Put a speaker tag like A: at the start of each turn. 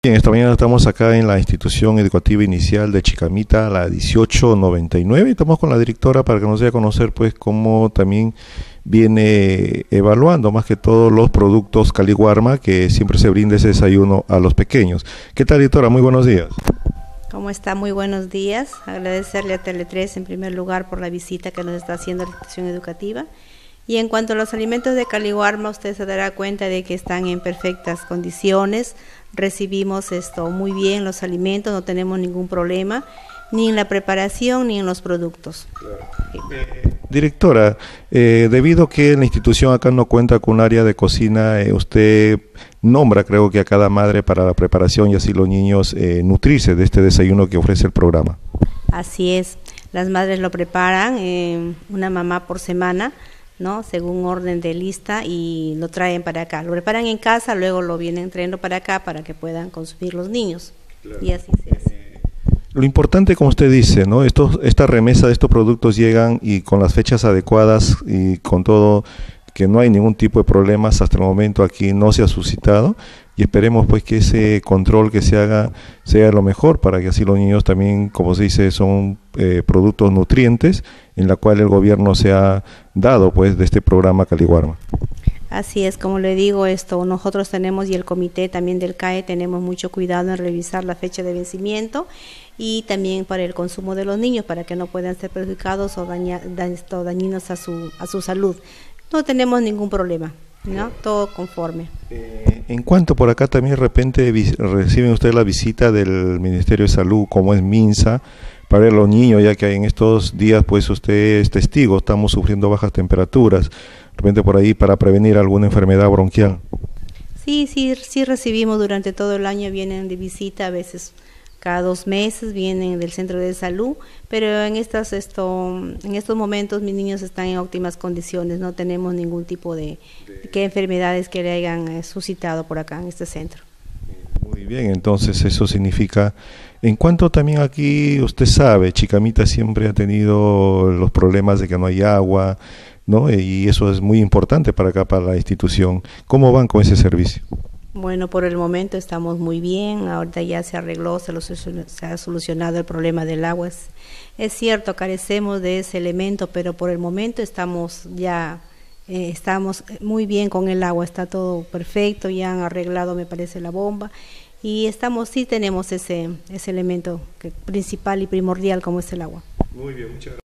A: Bien, esta mañana estamos acá en la institución educativa inicial de Chicamita, la 1899, y estamos con la directora para que nos dé a conocer pues cómo también viene evaluando más que todo los productos Caliwarma, que siempre se brinda ese desayuno a los pequeños. ¿Qué tal, directora? Muy buenos días.
B: ¿Cómo está? Muy buenos días. Agradecerle a Tele3 en primer lugar por la visita que nos está haciendo la institución educativa. Y en cuanto a los alimentos de Caliwarma, usted se dará cuenta de que están en perfectas condiciones. Recibimos muy bien los alimentos, no tenemos ningún problema, ni en la preparación ni en los productos.
A: Directora, debido a que la institución acá no cuenta con un área de cocina, usted nombra, creo que a cada madre para la preparación y así los niños nutrirse de este desayuno que ofrece el programa.
B: Así es, las madres lo preparan, una mamá por semana, ¿no? Según orden de lista, y lo traen para acá. Lo preparan en casa, luego lo vienen trayendo para acá para que puedan consumir los niños. Claro. Y así se hace.
A: Lo importante, como usted dice, ¿no? Esta remesa de estos productos llegan y con las fechas adecuadas y con todo, que no hay ningún tipo de problemas hasta el momento aquí no se ha suscitado, y esperemos pues que ese control que se haga sea lo mejor para que así los niños también, como se dice, son productos nutrientes en la cual el gobierno se ha dado pues de este programa Caliwarma.
B: Así es, como le digo, nosotros tenemos, y el comité también del CAE, tenemos mucho cuidado en revisar la fecha de vencimiento y también para el consumo de los niños, para que no puedan ser perjudicados o dañinos a su salud. No tenemos ningún problema, ¿no? Todo conforme.
A: En cuanto por acá también de repente reciben ustedes la visita del Ministerio de Salud, como es MINSA, para ver a los niños, ya que en estos días pues usted es testigo, estamos sufriendo bajas temperaturas, de repente por ahí para prevenir alguna enfermedad bronquial.
B: Sí recibimos durante todo el año, vienen de visita, a veces cada 2 meses vienen del centro de salud, pero en estos momentos mis niños están en óptimas condiciones, no tenemos ningún tipo de enfermedades que le hayan suscitado por acá en este centro.
A: Muy bien, entonces eso significa, en cuanto también aquí usted sabe, Chicamita siempre ha tenido los problemas de que no hay agua, ¿no? Y eso es muy importante para acá, para la institución. ¿Cómo van con ese servicio?
B: Bueno, por el momento estamos muy bien, ahorita ya se arregló, se ha solucionado el problema del agua. Es cierto, carecemos de ese elemento, pero por el momento estamos muy bien con el agua, está todo perfecto, ya han arreglado, me parece, la bomba, y sí tenemos ese elemento principal y primordial como es el agua.
A: Muy bien, muchas gracias.